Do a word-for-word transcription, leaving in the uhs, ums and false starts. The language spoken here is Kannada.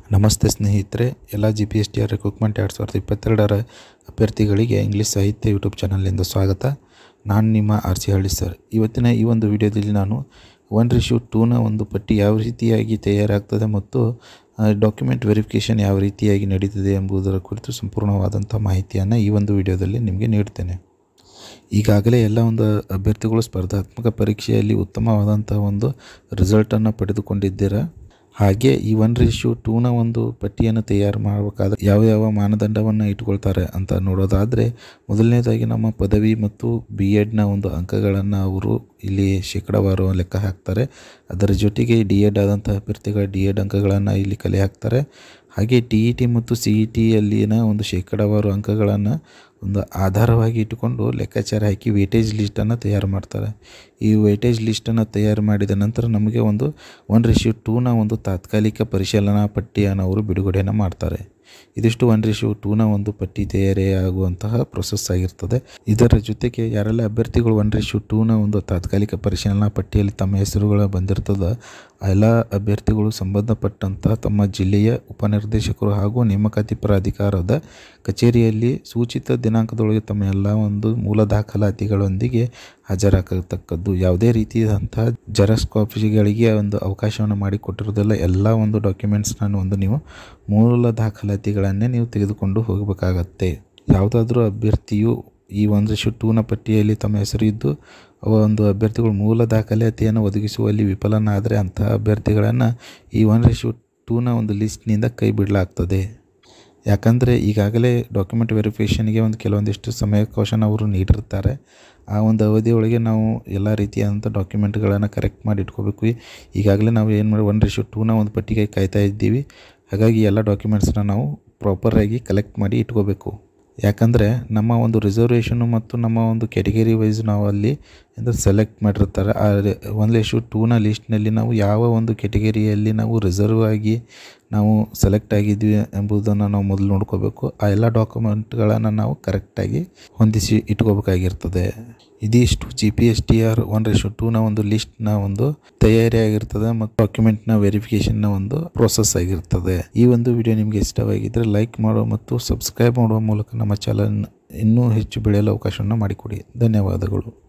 ನಮಸ್ತೆ ಸ್ನೇಹಿತರೆ, ಎಲ್ಲ G P S T R recruitment ಎರಡು ಸಾವಿರದ ಇಪ್ಪತ್ತೆರಡರ ಅಭ್ಯರ್ಥಿಗಳಿಗೆ ಇಂಗ್ಲೀಷ್ ಸಾಹಿತ್ಯ ಯೂಟ್ಯೂಬ್ ಚಾನಲ್ನಿಂದ ಸ್ವಾಗತ. ನಾನು ನಿಮ್ಮ ಆರ್ ಸಿ ಹಳ್ಳಿ ಸರ್. ಇವತ್ತಿನ ಈ ಒಂದು ವಿಡಿಯೋದಲ್ಲಿ ನಾನು ಒನ್ ರಿಶ್ಯೂ ಟೂನ ಒಂದು ಪಟ್ಟಿ ಯಾವ ರೀತಿಯಾಗಿ ತಯಾರಾಗ್ತದೆ ಮತ್ತು ಡಾಕ್ಯುಮೆಂಟ್ ವೆರಿಫಿಕೇಷನ್ ಯಾವ ರೀತಿಯಾಗಿ ನಡೀತದೆ ಎಂಬುದರ ಕುರಿತು ಸಂಪೂರ್ಣವಾದಂಥ ಮಾಹಿತಿಯನ್ನು ಈ ಒಂದು ವಿಡಿಯೋದಲ್ಲಿ ನಿಮಗೆ ನೀಡ್ತೇನೆ. ಈಗಾಗಲೇ ಎಲ್ಲ ಒಂದು ಅಭ್ಯರ್ಥಿಗಳು ಸ್ಪರ್ಧಾತ್ಮಕ ಪರೀಕ್ಷೆಯಲ್ಲಿ ಉತ್ತಮವಾದಂಥ ಒಂದು ರಿಸಲ್ಟನ್ನು ಪಡೆದುಕೊಂಡಿದ್ದೀರಾ. ಹಾಗೆ ಈ ಒನ್ ರೇಷ್ಯೂ ಟೂನ ಒಂದು ಪಟ್ಟಿಯನ್ನು ತಯಾರು ಮಾಡಬೇಕಾದ್ರೆ ಯಾವ ಯಾವ ಮಾನದಂಡವನ್ನು ಇಟ್ಕೊಳ್ತಾರೆ ಅಂತ ನೋಡೋದಾದರೆ, ಮೊದಲನೇದಾಗಿ ನಮ್ಮ ಪದವಿ ಮತ್ತು ಬಿ ಎಡ್ನ ಒಂದು ಅಂಕಗಳನ್ನು ಅವರು ಇಲ್ಲಿ ಶೇಕಡಾವಾರು ಲೆಕ್ಕ ಹಾಕ್ತಾರೆ. ಅದರ ಜೊತೆಗೆ ಡಿ ಎಡ್ ಆದಂಥ ಅಭ್ಯರ್ಥಿಗಳ ಡಿ ಎಡ್ ಅಂಕಗಳನ್ನು ಇಲ್ಲಿ ಕಲೆ ಹಾಕ್ತಾರೆ. ಹಾಗೆ ಟಿ ಇ ಟಿ ಮತ್ತು ಸಿ ಇ ಟಿಯಲ್ಲಿನ ಒಂದು ಶೇಕಡಾವಾರು ಅಂಕಗಳನ್ನು ಒಂದು ಆಧಾರವಾಗಿ ಇಟ್ಟುಕೊಂಡು ಲೆಕ್ಕಾಚಾರ ಹಾಕಿ ವೇಟೇಜ್ ಲಿಸ್ಟನ್ನು ತಯಾರು ಮಾಡ್ತಾರೆ. ಈ ವೇಟೇಜ್ ಲಿಸ್ಟನ್ನು ತಯಾರು ಮಾಡಿದ ನಂತರ ನಮಗೆ ಒಂದು ಒನ್ ರೇಷ್ಯೂ ಟೂನ ಒಂದು ತಾತ್ಕಾಲಿಕ ಪರಿಶೀಲನಾ ಪಟ್ಟಿಯನ್ನು ಅವರು ಬಿಡುಗಡೆಯನ್ನು ಮಾಡ್ತಾರೆ. ಇದಿಷ್ಟು ಒನ್ ರೇಷ್ಯೂ ಟೂನ ಒಂದು ಪಟ್ಟಿ ತಯಾರಿಯಾಗುವಂತಹ ಪ್ರೊಸೆಸ್ ಆಗಿರ್ತದೆ. ಇದರ ಜೊತೆಗೆ ಯಾರೆಲ್ಲ ಅಭ್ಯರ್ಥಿಗಳು ಒನ್ ರೇಷ್ಯೂ ಟೂನ ಒಂದು ತಾತ್ಕಾಲಿಕ ಪರಿಶೀಲನಾ ಪಟ್ಟಿಯಲ್ಲಿ ತಮ್ಮ ಹೆಸರುಗಳು ಬಂದಿರ್ತದೆ, ಆ ಎಲ್ಲ ಅಭ್ಯರ್ಥಿಗಳು ಸಂಬಂಧಪಟ್ಟಂಥ ತಮ್ಮ ಜಿಲ್ಲೆಯ ಉಪನಿರ್ದೇಶಕರು ಹಾಗೂ ನೇಮಕಾತಿ ಪ್ರಾಧಿಕಾರದ ಕಚೇರಿಯಲ್ಲಿ ಸೂಚಿತ ದಿನಾಂಕದೊಳಗೆ ತಮ್ಮ ಎಲ್ಲ ಒಂದು ಮೂಲ ದಾಖಲಾತಿಗಳೊಂದಿಗೆ ಹಾಜರಾಗತಕ್ಕದ್ದು. ಯಾವುದೇ ರೀತಿಯಾದಂಥ ಜೆರಾಕ್ಸ್ ಕಾಪಿಗಳಿಗೆ ಒಂದು ಅವಕಾಶವನ್ನು ಮಾಡಿಕೊಟ್ಟಿರೋದಿಲ್ಲ. ಎಲ್ಲ ಒಂದು ಡಾಕ್ಯುಮೆಂಟ್ಸ್ನ ಒಂದು ನೀವು ಮೂಲ ದಾಖಲಾತಿಗಳನ್ನೇ ನೀವು ತೆಗೆದುಕೊಂಡು ಹೋಗಬೇಕಾಗತ್ತೆ. ಯಾವುದಾದ್ರೂ ಅಭ್ಯರ್ಥಿಯು ಈ ಒನ್ ರೇಷ್ಯೂ ಟೂನ ಪಟ್ಟಿಯಲ್ಲಿ ತಮ್ಮ ಹೆಸರು ಇದ್ದು ಒಂದು ಅಭ್ಯರ್ಥಿಗಳು ಮೂಲ ದಾಖಲಾತಿಯನ್ನು ಒದಗಿಸುವಲ್ಲಿ ವಿಫಲನಾದರೆ ಅಂತಹ ಅಭ್ಯರ್ಥಿಗಳನ್ನು ಈ ಒನ್ ರೇಷ್ಯೂ ಟೂನ ಒಂದು ಲಿಸ್ಟ್ನಿಂದ ಕೈ ಬಿಡಲಾಗ್ತದೆ. ಯಾಕಂದರೆ ಈಗಾಗಲೇ ಡಾಕ್ಯುಮೆಂಟ್ ವೆರಿಫಿಕೇಷನ್ಗೆ ಒಂದು ಕೆಲವೊಂದಿಷ್ಟು ಸಮಯಾವಕಾಶನ ಅವರು ನೀಡಿರ್ತಾರೆ. ಆ ಒಂದು ಅವಧಿಯೊಳಗೆ ನಾವು ಎಲ್ಲ ರೀತಿಯಾದಂಥ ಡಾಕ್ಯುಮೆಂಟ್ಗಳನ್ನು ಕರೆಕ್ಟ್ ಮಾಡಿ ಇಟ್ಕೋಬೇಕು. ಈಗಾಗಲೇ ನಾವು ಏನು ಮಾಡಿ ಒನ್ ರೇಷ್ಯೂ ಟೂನ ಒಂದು ಪಟ್ಟಿಗೆ ಕಾಯ್ತಾ ಇದ್ದೀವಿ. ಹಾಗಾಗಿ ಎಲ್ಲ ಡಾಕ್ಯುಮೆಂಟ್ಸ್ನ ನಾವು ಪ್ರಾಪರಾಗಿ ಕಲೆಕ್ಟ್ ಮಾಡಿ ಇಟ್ಕೋಬೇಕು. ಯಾಕಂದರೆ ನಮ್ಮ ಒಂದು ರಿಸರ್ವೇಷನ್ನು ಮತ್ತು ನಮ್ಮ ಒಂದು ಕ್ಯಾಟಗರಿ ವೈಸ್ ನಾವು ಅಲ್ಲಿ ಅಂದರೆ ಸೆಲೆಕ್ಟ್ ಮಾಡಿರ್ತಾರೆ. ಆ ಒನ್ ರೇಷ್ಯೂ ಟೂನ ಲಿಸ್ಟ್ನಲ್ಲಿ ನಾವು ಯಾವ ಒಂದು ಕ್ಯಾಟಗರಿಯಲ್ಲಿ ನಾವು ರಿಸರ್ವ್ ಆಗಿ ನಾವು ಸೆಲೆಕ್ಟ್ ಆಗಿದ್ವಿ ಎಂಬುದನ್ನು ನಾವು ಮೊದಲು ನೋಡ್ಕೋಬೇಕು. ಆ ಎಲ್ಲ ಡಾಕ್ಯುಮೆಂಟ್ಗಳನ್ನು ನಾವು ಕರೆಕ್ಟಾಗಿ ಹೊಂದಿಸಿ ಇಟ್ಕೋಬೇಕಾಗಿರ್ತದೆ. ಇದಿಷ್ಟು G P S T R one ratio ಟೂನ ಒಂದು ಲಿಸ್ಟ್ನ ಒಂದು ತಯಾರಿಯಾಗಿರ್ತದೆ ಮತ್ತು ಡಾಕ್ಯುಮೆಂಟ್ನ ವೆರಿಫಿಕೇಷನ್ನ ಒಂದು ಪ್ರೋಸೆಸ್ ಆಗಿರ್ತದೆ. ಈ ಒಂದು ವಿಡಿಯೋ ನಿಮಗೆ ಇಷ್ಟವಾಗಿದ್ದರೆ ಲೈಕ್ ಮಾಡುವ ಮತ್ತು ಸಬ್ಸ್ಕ್ರೈಬ್ ಮಾಡುವ ಮೂಲಕ ನಮ್ಮ ಚಾನಲ್ ಇನ್ನೂ ಹೆಚ್ಚು ಬೆಳೆಯಲು ಅವಕಾಶವನ್ನು ಮಾಡಿಕೊಡಿ. ಧನ್ಯವಾದಗಳು.